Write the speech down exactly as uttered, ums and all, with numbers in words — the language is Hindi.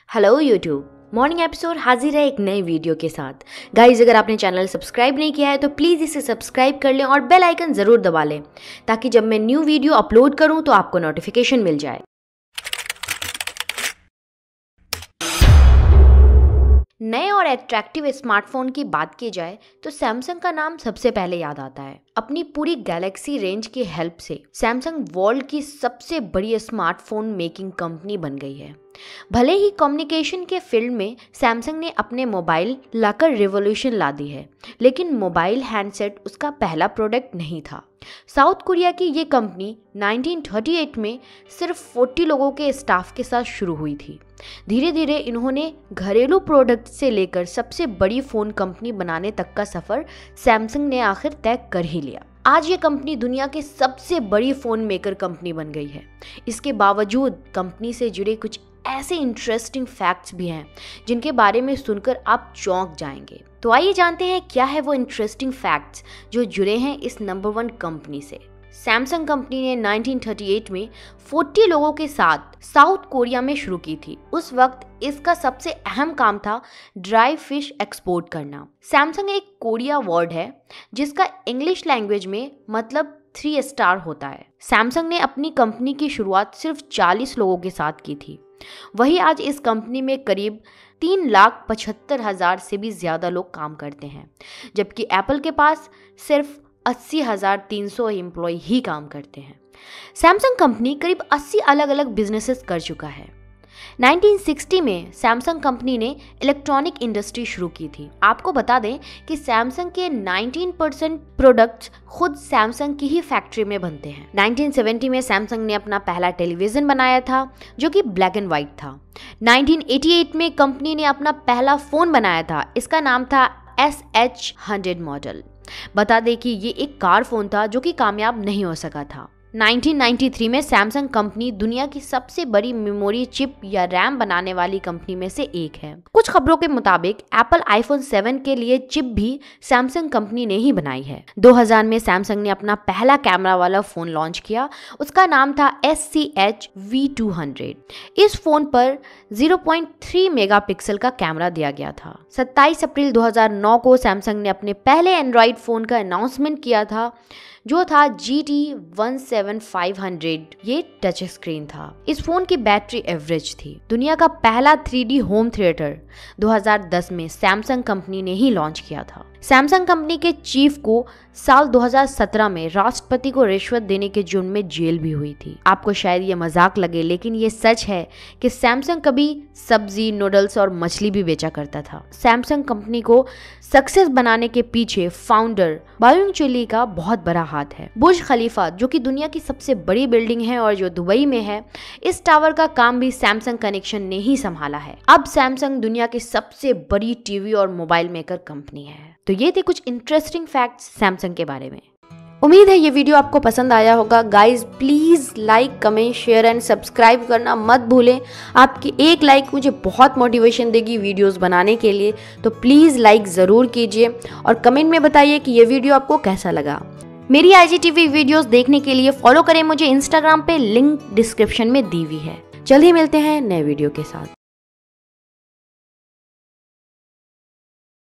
हेलो यूट्यूब, मॉर्निंग एपिसोड हाजिर है एक नए वीडियो के साथ। गाइज, अगर आपने चैनल सब्सक्राइब नहीं किया है तो प्लीज़ इसे सब्सक्राइब कर लें और बेल आइकन ज़रूर दबा लें ताकि जब मैं न्यू वीडियो अपलोड करूं तो आपको नोटिफिकेशन मिल जाए। नए और अट्रैक्टिव स्मार्टफोन की बात की जाए तो सैमसंग का नाम सबसे पहले याद आता है। अपनी पूरी गैलेक्सी रेंज की हेल्प से सैमसंग वर्ल्ड की सबसे बड़ी स्मार्टफोन मेकिंग कंपनी बन गई है। भले ही कम्युनिकेशन के फील्ड में सैमसंग ने अपने मोबाइल लाकर रिवॉल्यूशन ला दी है, लेकिन मोबाइल हैंडसेट उसका पहला प्रोडक्ट नहीं था। साउथ कोरिया की ये कंपनी नाइनटीन थर्टी एट में सिर्फ चालीस लोगों के स्टाफ के साथ शुरू हुई थी। धीरे धीरे इन्होंने घरेलू प्रोडक्ट से लेकर सबसे बड़ी फ़ोन कंपनी बनाने तक का सफ़र सैमसंग ने आखिर तय कर ही लिया। आज ये कंपनी दुनिया की सबसे बड़ी फ़ोन मेकर कंपनी बन गई है। इसके बावजूद कंपनी से जुड़े कुछ ऐसे इंटरेस्टिंग फैक्ट्स भी हैं जिनके बारे में सुनकर आप चौंक जाएंगे। तो आइए जानते हैं क्या है वो इंटरेस्टिंग फैक्ट्स जो जुड़े हैं इस नंबर वन कंपनी से। सैमसंग कंपनी ने नाइनटीन थर्टी एट में चालीस लोगों के साथ साउथ कोरिया में शुरू की थी। उस वक्त इसका सबसे अहम काम था ड्राई फिश एक्सपोर्ट करना। सैमसंग एक कोरिया वर्ड है जिसका इंग्लिश लैंग्वेज में मतलब थ्री स्टार होता है। सैमसंग ने अपनी कंपनी की शुरुआत सिर्फ चालीस लोगों के साथ की थी। वही आज इस कंपनी में करीब तीन लाख पचहत्तर हजार से भी ज़्यादा लोग काम करते हैं, जबकि एप्पल के पास सिर्फ अस्सी हजार तीन सौ एम्प्लॉय ही काम करते हैं। सैमसंग कंपनी करीब अस्सी अलग अलग बिजनेसेस कर चुका है। नाइनटीन सिक्सटी में सैमसंग कंपनी ने इलेक्ट्रॉनिक इंडस्ट्री शुरू की थी। आपको बता दें कि सैमसंग के नाइनटीन परसेंट प्रोडक्ट्स खुद सैमसंग की ही फैक्ट्री में बनते हैं। नाइनटीन सेवेंटी में सैमसंग ने अपना पहला टेलीविज़न बनाया था जो कि ब्लैक एंड वाइट था। नाइनटीन एटी एट में कंपनी ने अपना पहला फ़ोन बनाया था। इसका नाम था एस एच हंड्रेड मॉडल। बता दें कि ये एक कार फ़ोन था जो कि कामयाब नहीं हो सका था। नाइनटीन नाइंटी थ्री में सैमसंग कंपनी दुनिया की सबसे बड़ी मेमोरी चिप या रैम बनाने वाली कंपनी में से एक है। कुछ खबरों के मुताबिक एप्पल आईफोन सेवन के लिए चिप भी सैमसंग कंपनी ने ही बनाई है। दो हज़ार में सैमसंग ने अपना पहला कैमरा वाला फोन लॉन्च किया। उसका नाम था S C H V two hundred. इस फोन पर ज़ीरो पॉइंट थ्री मेगापिक्सल का कैमरा दिया गया था। सत्ताईस अप्रैल दो हज़ार नौ को सैमसंग ने अपने पहले एंड्रॉइड फोन का अनाउंसमेंट किया था जो था G T one seven five hundred. ये टच स्क्रीन था। इस फोन की बैटरी एवरेज थी। दुनिया का पहला थ्री डी होम थिएटर दो हज़ार दस में सैमसंग कंपनी ने ही लॉन्च किया था। सैमसंग कंपनी के चीफ को साल दो हज़ार सत्रह में राष्ट्रपति को रिश्वत देने के जुर्म में जेल भी हुई थी। आपको शायद ये मजाक लगे, लेकिन ये सच है कि सैमसंग कभी सब्जी, नूडल्स और मछली भी बेचा करता था। सैमसंग कंपनी को सक्सेस बनाने के पीछे फाउंडर byung-chul का बहुत बड़ा हाथ है। बुर्ज खलीफा जो कि दुनिया की सबसे बड़ी बिल्डिंग है और जो दुबई में है, इस टावर का काम भी सैमसंग कनेक्शन ने ही संभाला है। अब सैमसंग दुनिया की सबसे बड़ी टीवी और मोबाइल मेकर कंपनी है। तो ये थे कुछ इंटरेस्टिंग फैक्ट्स सैमसंग के बारे में। उम्मीद है ये वीडियो आपको पसंद आया होगा। Guys, please like, comment, share and subscribe करना मत भूलें। आपकी एक लाइक मुझे बहुत मोटिवेशन देगी वीडियोस बनाने के लिए, तो प्लीज़ लाइक ज़रूर कीजिए और कमेंट में बताइए कि ये वीडियो आपको कैसा लगा। मेरी I G T V videos देखने के लिए फॉलो करें मुझे इंस्टाग्राम पे, लिंक डिस्क्रिप्शन में दी हुई है। जल्द ही मिलते हैं नए वीडियो के साथ।